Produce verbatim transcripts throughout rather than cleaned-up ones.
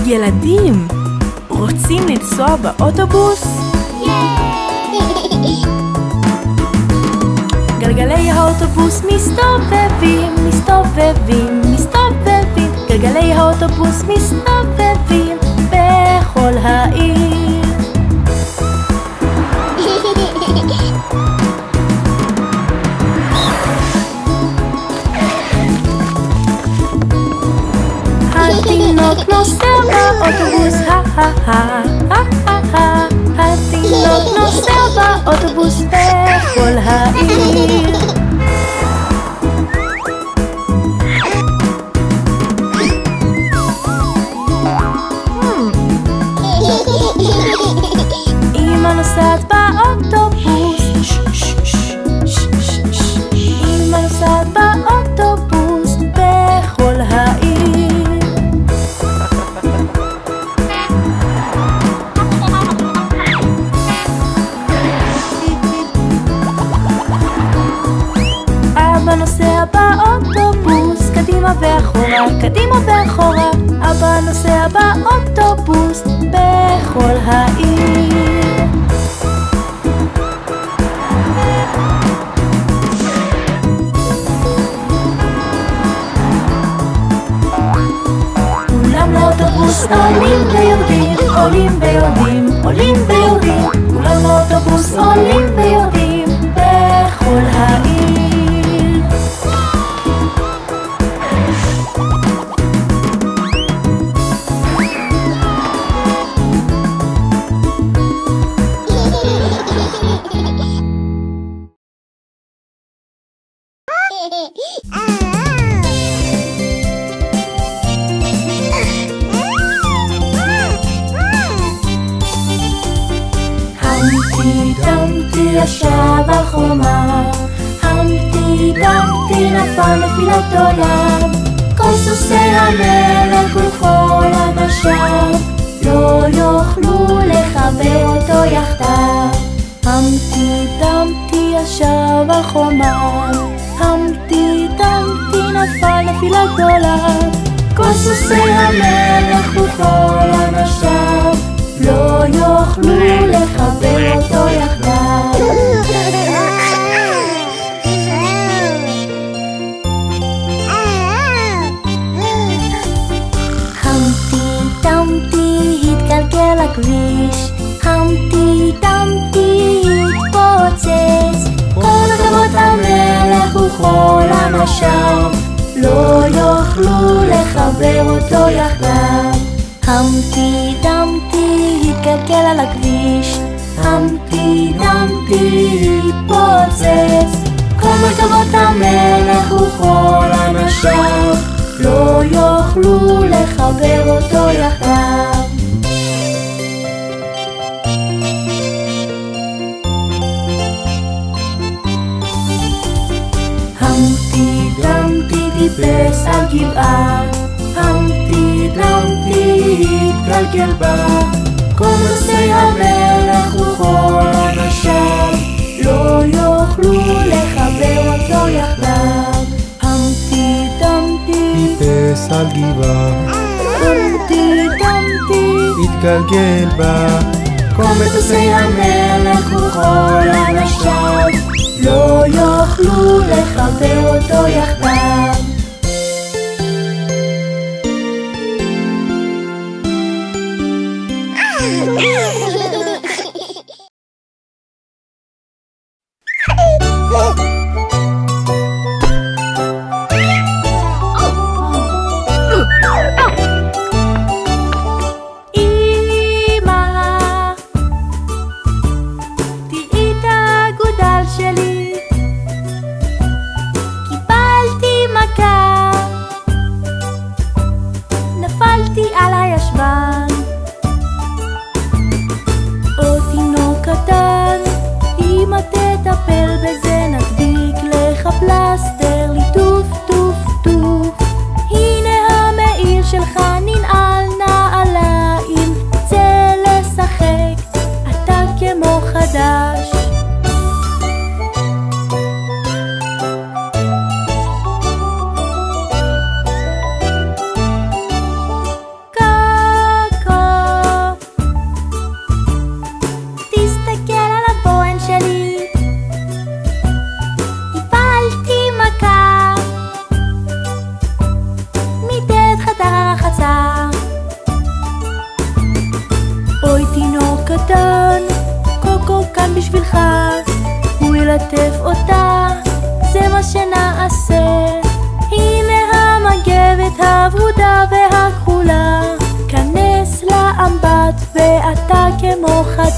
ילדים, רוצים לנסוע באוטובוס? גלגלי האוטובוס מסתובבים, מסתובבים, מסתובבים. גלגלי האוטובוס מסתובבים בכל העיר. התינוק נוסע באוטובוס, הא הא הא הא הא הא. התינוק נוסע באוטובוס בכל העיר. אמא נוסעת באוטובוס, אמא נוסעת באוטובוס בכל העיר. אבא נוסע באוטובוס, קדימה ואחורה, קדימה ואחורה. אבא נוסע באוטובוס בכל העיר. כולם לאוטובוס עולים ויורדים, עולים ויורדים, עולים ויורדים. כולם לאוטובוס עולים ויורדים בכל העיר. המפטי דמפטי ישב על חומה, המפטי דמפטי נפל נפילת עולם. כל סוסי המלך וכל אנשיו לא יוכלו לחבר אותו יחדיו. המפטי דמפטי ישב על חומה, המפטי דמפטי נפל נפילת עולם. כל סוסי המלך וכל אנשיו לא יוכלו לחבר אותו יחדיו. המפטי דמפטי התגלגל לכביש, המפטי דמפטי התפוצץ. כל רכבות המלך וכל אנשיו לא יוכלו לחבר אותו יחדיו. המפטי דמפטי התגלגל על הכביש, המפטי דמפטי התפוצץ. כל רכבות המלך וכל אנשיו לא יוכלו לחבר אותו יחדיו. המפטי דמפטי טיפס על גבעה, המפטי דמפטי התגלגל בה. כל נוסעי המלך וכל אנשיו לא יוכלו לחבר אותו יחדיו. המפטי דמפטי טיפס על גבעה, המפטי דמפטי התגלגל בה. כל מטוסי המלך וכל אנשיו לא יוכלו לחבר אותו יחדיו. קיבלתי מכה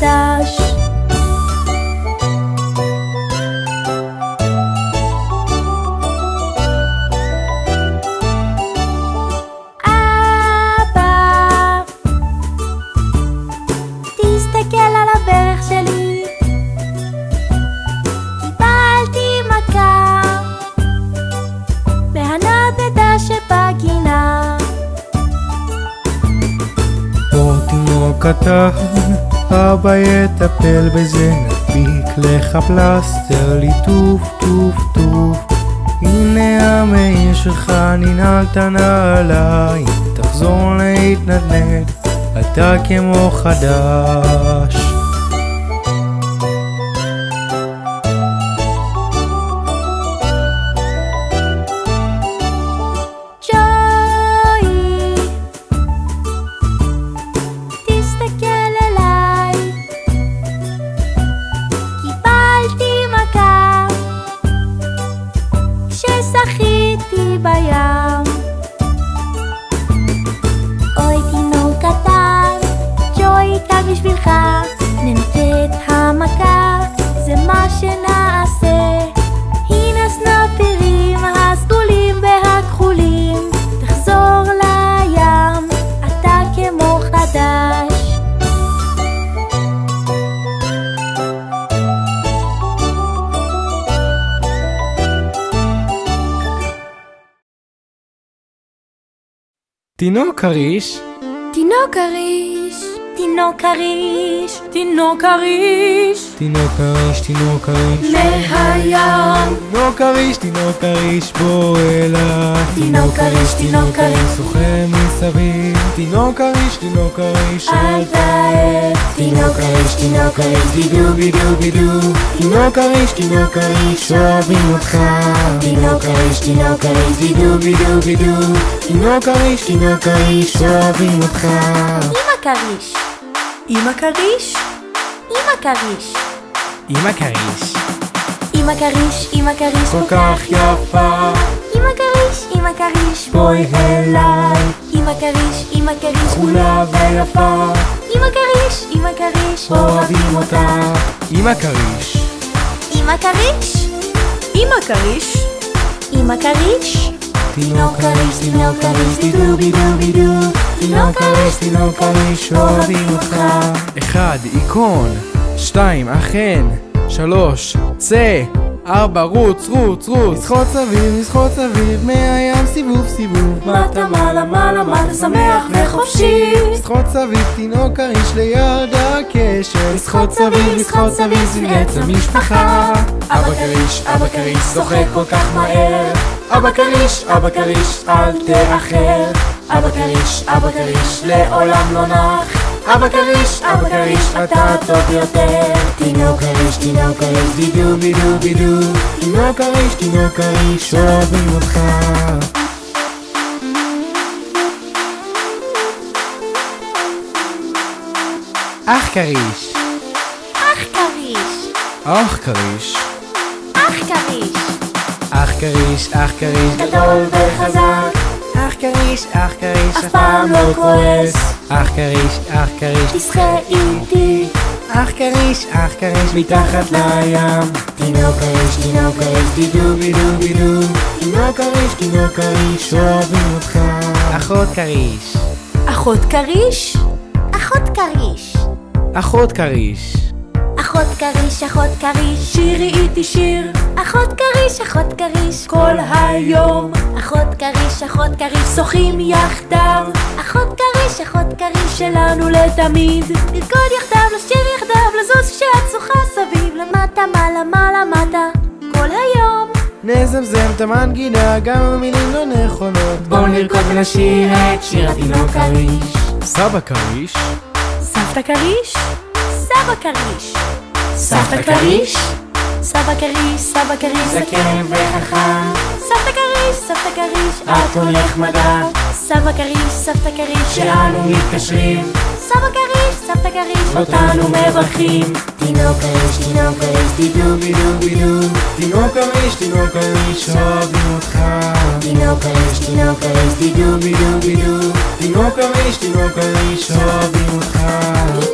חדש. קטן, אבא יטפל בזה, נדביק לך פלסטר, ליטוף טוף טוף. הנה המעיל שלך, ננעלת נעליים, תחזור להתנדנד, אתה כמו חדש. תינוק כריש, תינוק כריש, תינוק כריש, תינוק כריש, תינוק כריש, תינוק כריש מהים. תינוק כריש, תינוק כריש בוא אליי. תינוק כריש, תינוק כריש שוחה מסביב. תינוק כריש, תינוק כריש אל תעב. תינוק כריש, תינוק כריש בידו בידו בידו. תינוק כריש, תינוק כריש אוהבים אותך. תינוק כריש, תינוק כריש בידו בידו בידו. תינוק כריש, תינוק כריש אוהבים אותך. אמא כריש, אמא כריש, אמא כריש, אמא כריש, אמא כריש, אמא כריש כל כך יפה. אמא כריש, אמא כריש בואי אליי. אמא כריש, אמא כריש כחולה ויפה. אמא כריש, אמא כריש אוהבים אותה. אמא כריש, אמא כריש, אמא כריש, אמא כריש. תינוק כריש, תינוק כריש בידו בידו בידו. תינוק כריש, תינוק כריש אוהבים אותך. אחד, עיקרון. שתיים, אכן. שלוש, צא. ארבע, רוץ, רוץ, רוץ. לשחות סביב, לשחות סביב, מהים סיבוב, סיבוב. מטה, מעלה, מעלה, מטה, שמח וחופשי. לשחות סביב, תינוק כריש ליד הקשר. לשחות סביב, לשחות סביב, זה עץ המשפחה. אבא כריש, אבא כריש, שוחק כל כך מהר. אבא כריש, אבא כריש, אל תאחר. אבא כריש, אבא כריש, לעולם לא נח. אבא כריש, אבא כריש, אתה טוב יותר. תינוק כריש, תינוק כריש, בידו בידו בידו. תינוק כריש, תינוק כריש, אוהבים אותך. אח כריש, אח כריש, אח כריש, אח כריש, אח כריש, אח כריש, גדול וחזק. אח כריש, אח כריש, אף פעם לא כועס. אח כריש, אח כריש, תשחה איתי. אח כריש, אח כריש, מתחת לים. תינוק כריש, תינוק כריש, בידו בידו בידו. תינוק כריש, תינוק כריש, אוהבים אותך. אחות כריש, אחות כריש, אחות כריש, אחות כריש, אחות כריש, אחות כריש, שירי איתי שיר. אחות כריש, אחות כריש, כל היום. אחות כריש, אחות כריש, שוחים יחדיו. אחות כריש, אחות כריש, שלנו לתמיד. לרקוד יחדיו, לשיר יחדיו, לזוז כשאת שוחה סביב. למטה, מעלה, מעלה, מטה, כל היום. נזמזם את המנגינה, גם המילים לא נכונות. בואו נרקוד ונשיר את שיר התינוק כריש. סבא כריש, סבתא כריש, סבא כריש, סבתא כריש, סבא כריש, סבא כריש, זקן וחכם. סבתא כריש, סבתא כריש, את הולך מדע. סבא כריש, סבתא כריש, שאנו מתקשרים. סבא כריש, סבתא כריש, אותנו מברכים. תינוק כריש, תינוק כריש, בידו בידו בידו. תינוק כריש, תינוק כריש, אוהבים אותך. תינוק כריש, תינוק כריש, בידו בידו בידו. תינוק כריש, תינוק כריש, אוהבים אותך.